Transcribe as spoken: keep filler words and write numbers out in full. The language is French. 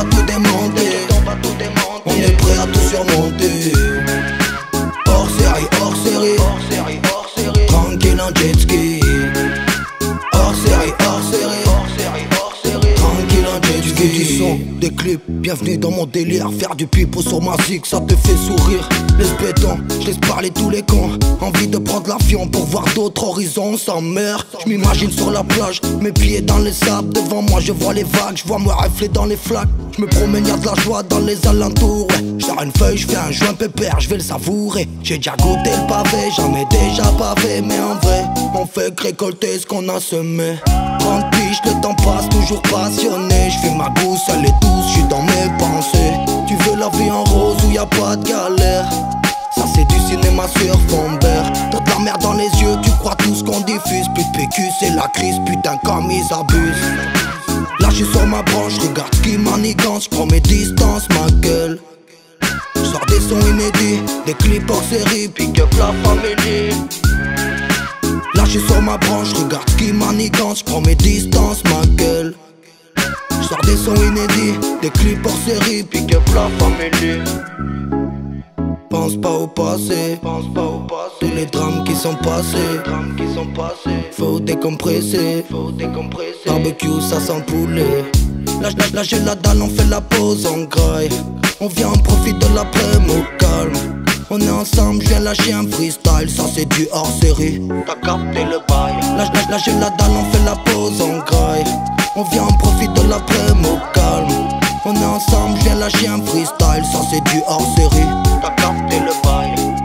va tout démonter. On est prêt à tout surmonter. Hors série, hors série, hors série, hors série. Tranquille en jet ski. Hors série, hors série, hors série, hors série. Tranquille en jet ski. Du son, des clips, bienvenue dans mon délire. Faire du pipeau sur ma zig, ça te fait sourire. Laisse béton, je laisse parler tous les cons. Envie de prendre l'avion pour voir d'autres horizons sans mer. Je m'imagine sur la plage, mes pieds dans les sables. Devant moi je vois les vagues, je vois me rafler dans les flaques. Je me promène, y'a de la joie dans les alentours, ouais. Je sors une feuille, je fais un joint pépère, je vais le savourer. J'ai déjà goûté le pavé, j'en ai déjà pavé. Mais en vrai, on fait que récolter ce qu'on a semé. Trente piges, le temps passe, toujours passionné. Je fais ma gousse, elle est douce, je suis dans mes pensées. Tu veux la vie en rose où y a pas de galère. Ça c'est du cinéma sur fond vert. T'as de la merde dans les yeux, tu crois tout ce qu'on diffuse. Plus de P Q, c'est la crise, putain comme ils abusent. Là j'suis sur ma branche, regarde ce qui manigance. J'prends mes distances, ma gueule. J'sors des sons inédits, des clips hors série, pick up la famille. Là j'suis sur ma branche, regarde ce qui manigance. J'prends mes distances, ma gueule. J'sors des sons inédits, des clips hors série, pick up la famille. Pense pas au passé, pense pas au passé. Tous les drames qui sont passés, drames qui sont passés. Faut décompresser, faut décompresser. Barbecue, ça sent le poulet. Là, là, là j'ai la dalle, on fait la pause, on graille. On vient, on profite de l'après-midi au calme. On est ensemble, je viens lâcher un freestyle. Ça c'est du hors série, t'as capté le bail. Là, là, là j'ai la dalle, on fait la pause, on graille. On vient, on profite de l'après-midi au calme. On est ensemble, je viens lâcher un freestyle. Ça c'est du hors série, t'as capté le bail.